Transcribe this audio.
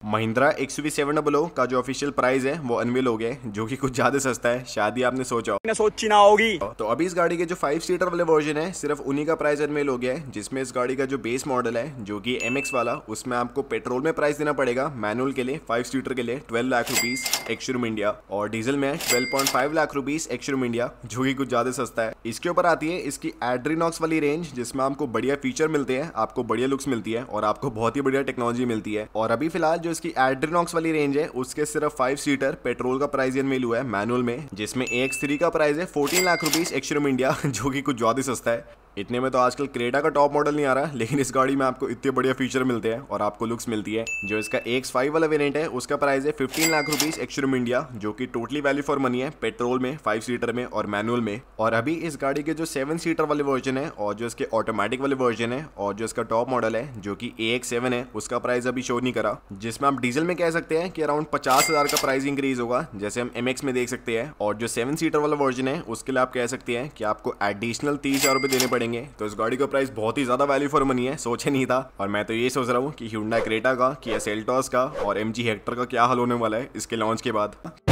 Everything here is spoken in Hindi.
महिंद्रा XUV700 का जो ऑफिशियल प्राइस है वो अनवील हो गया है, जो कि कुछ ज्यादा सस्ता है, शायद ही आपने सोची ना होगी। तो अभी इस गाड़ी के जो 5 सीटर वाले वर्जन है सिर्फ उन्हीं का प्राइस अनवील हो गया है, जिसमें इस गाड़ी का जो बेस मॉडल है जो कि MX वाला, उसमें आपको पेट्रोल में प्राइस देना पड़ेगा मैनुअल के लिए 5 सीटर के लिए 12 लाख रुपीज एक्स-शोरूम इंडिया, और डीजल में 12.5 लाख रुपीज एक्स-शोरूम इंडिया, जो कि कुछ ज्यादा सस्ता है। इसके ऊपर आती है इसकी एड्रीनॉक्स वाली रेंज, जिसमें आपको बढ़िया फीचर मिलते हैं, आपको बढ़िया लुक्स मिलती है और आपको बहुत ही बढ़िया टेक्नोलॉजी मिलती है। और अभी फिलहाल जो इसकी एड्रीनॉक्स वाली रेंज है उसके सिर्फ 5 सीटर पेट्रोल का प्राइस अनवील हुआ है मैनुअल में, जिसमें AX3 का प्राइस है 14 लाख रुपीज एक्स-शोरूम इंडिया, जो कि कुछ ज्यादा सस्ता है। इतने में तो आजकल क्रेटा का टॉप मॉडल नहीं आ रहा, लेकिन इस गाड़ी में आपको इतने बढ़िया फीचर मिलते हैं और आपको लुक्स मिलती है। जो इसका AX5 वाला वेरिएंट है उसका प्राइस है 15 लाख रुपीज एक्स-शोरूम इंडिया, जो कि टोटली वैल्यू फॉर मनी है पेट्रोल में, 5 सीटर में और मैनुअल में। और अभी इस गाड़ी के जो 7 सीटर वाले वर्जन है और जो इसके ऑटोमेटिक वाले वर्जन है और जो इसका टॉप मॉडल है जो कि AX7 है, उसका प्राइस अभी शो नहीं करा, जिसमें आप डीजल में कह सकते हैं कि अराउंड 50,000 का प्राइस इंक्रीज होगा, जैसे हम MX में देख सकते हैं। और जो 7 सीटर वाला वर्जन है उसके लिए आप कह सकते हैं कि आपको एडिशनल 30,000 रुपए देने पड़ेंगे। तो इस गाड़ी प्राइस बहुत ही ज्यादा वैल्यू फॉर मनी है, सोचे नहीं था। और मैं तो ये सोच रहा हूँ कि Hyundai क्रेटा का, Kia सेल्टॉस का और MG हेक्टर का क्या हाल होने वाला है इसके लॉन्च के बाद।